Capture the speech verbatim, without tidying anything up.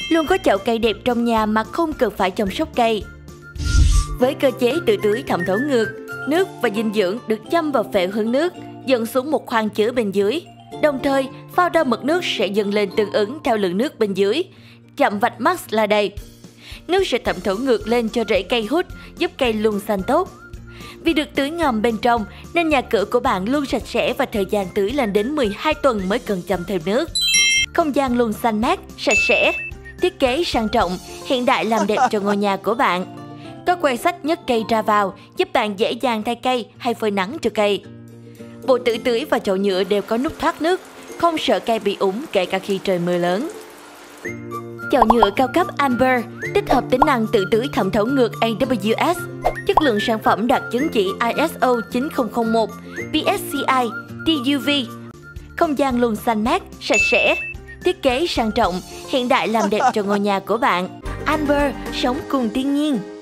Luôn có chậu cây đẹp trong nhà mà không cần phải chăm sóc cây. Với cơ chế tự tưới thẩm thấu ngược, nước và dinh dưỡng được châm vào phễu hướng nước, dẫn xuống một khoang chứa bên dưới. Đồng thời, phao đo mực nước sẽ dâng lên tương ứng theo lượng nước bên dưới. Chạm vạch max là đây. Nước sẽ thẩm thấu ngược lên cho rễ cây hút, giúp cây luôn xanh tốt. Vì được tưới ngầm bên trong nên nhà cửa của bạn luôn sạch sẽ và thời gian tưới lên đến mười hai tuần mới cần chăm thêm nước. Không gian luôn xanh mát, sạch sẽ. Thiết kế sang trọng, hiện đại làm đẹp cho ngôi nhà của bạn. Có que xách nhấc cây ra vào, giúp bạn dễ dàng thay cây hay phơi nắng cho cây. Bộ tự tưới và chậu nhựa đều có nút thoát nước, không sợ cây bị úng kể cả khi trời mưa lớn. Chậu nhựa cao cấp Amber tích hợp tính năng tự tưới thẩm thấu ngược A W S. Chất lượng sản phẩm đạt chứng chỉ I S O chín không không một, P S C I, T U V. Không gian luôn xanh mát, sạch sẽ. Thiết kế sang trọng, hiện đại làm đẹp cho ngôi nhà của bạn. Amber, sống cùng thiên nhiên.